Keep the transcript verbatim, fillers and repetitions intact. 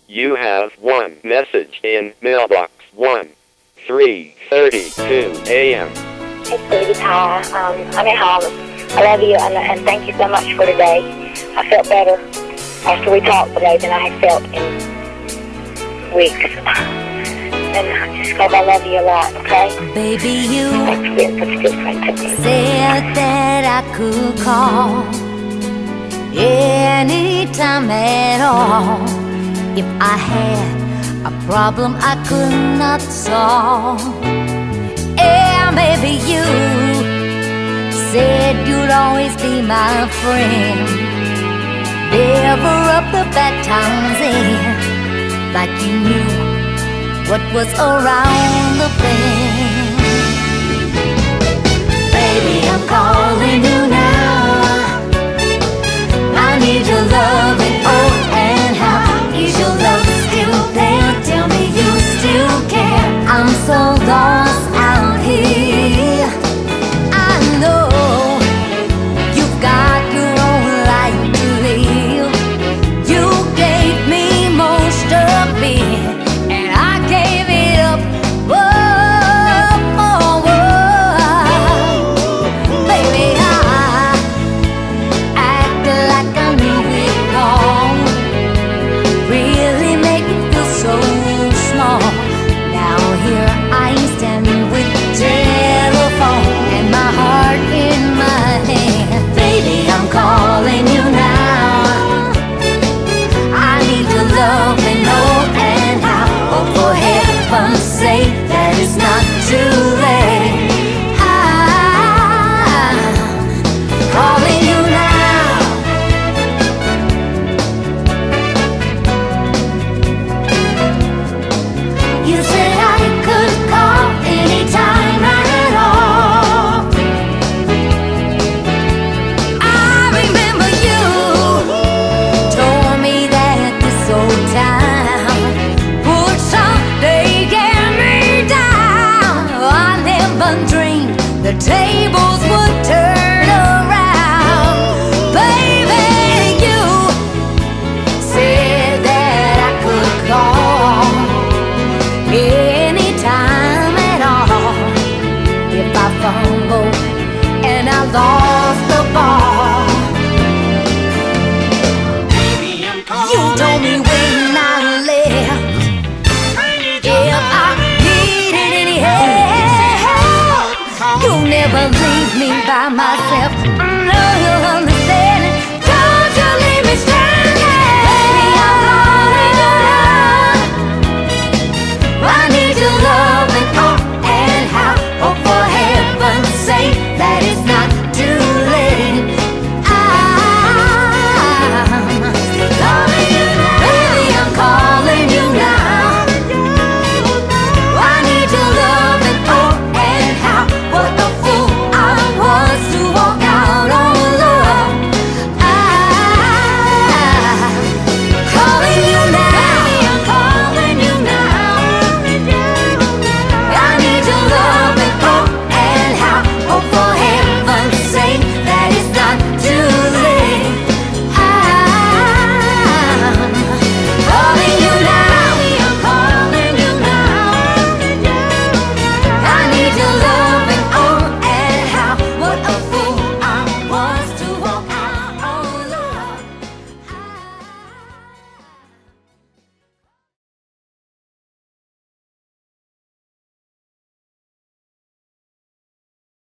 You have one message in mailbox one, three thirty-two a m Hey, sweetie pie. Um, I'm at home. I love you, and, and thank you so much for today. I felt better after we talked today than I had felt in weeks. And just because I love you a lot, okay? Baby, you Thanks for being such a good friend to me. said that I could call anytime at all if I had a problem I could not solve. Yeah, maybe you said you'd always be my friend, never up the bad times in, like you knew what was around the bend. Baby, I'm calling you now. I need your loving